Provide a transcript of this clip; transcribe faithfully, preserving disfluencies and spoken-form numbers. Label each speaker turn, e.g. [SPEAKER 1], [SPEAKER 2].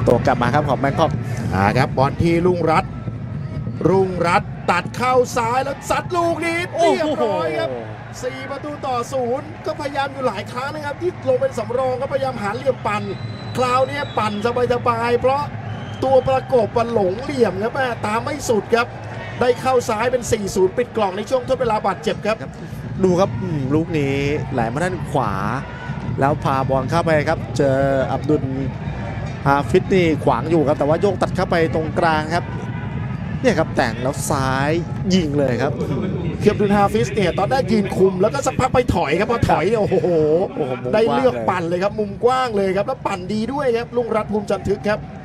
[SPEAKER 1] ตัวกลับมาครับของแบงคอก
[SPEAKER 2] อ่าครับบอลที่ลุงรัตน์ลุงรัตน์ตัดเข้าซ้ายแล้วซัดลูกนี้เรียบร้อยครับสี่ประตูต่อศูนย์ก็พยายามอยู่หลายครั้งนะครับที่ลงเป็นสำรองก็พยายามหาเหลี่ยมปั่นคราวนี้ปั่นสบายๆเพราะตัวประกบมันหลงเหลี่ยมครับแม่ตามไม่สุดครับได้เข้าซ้ายเป็น สี่ศูนย์ ปิดกล่องในช่วงทดเวลาบาดเจ็บครับ
[SPEAKER 1] ดูครับลูกนี้ไหลมาด้านขวาแล้วพาบอลเข้าไปครับเจออับดุลฮาฟิดนี่ขวางอยู่ครับแต่ว่าโยกตัดเข้าไปตรงกลางครับเนี่ยครับแต่งแล้วซ้ายยิงเลยครับ
[SPEAKER 2] เคียบดุลฮาฟิสเนี่ยตอนแรกยืนคุมแล้วก็สักพักไปถอยครับพอถอยเนี่ยโอ้โหได้เลือกปั่นเลยครับมุมกว้างเลยครับแล้วปั่นดีด้วยครับลุงรัตน์ภูมิจันทึกครับ